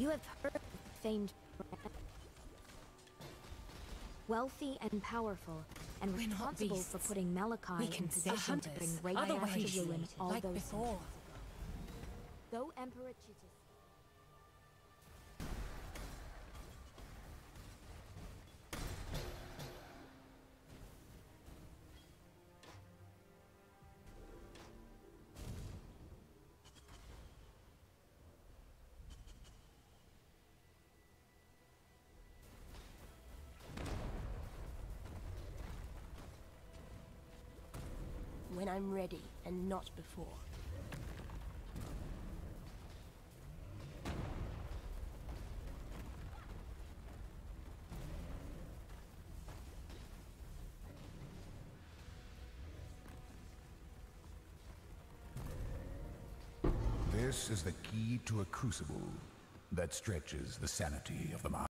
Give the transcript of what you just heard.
You have heard of famed wealthy and powerful, and We're not responsible for beasts. putting Malachi We in can position to hunters, bring great otherwise wrath to ruin all like those. before. Though Emperor Chitis. When I'm ready, and not before. This is the key to a crucible that stretches the sanity of the mind.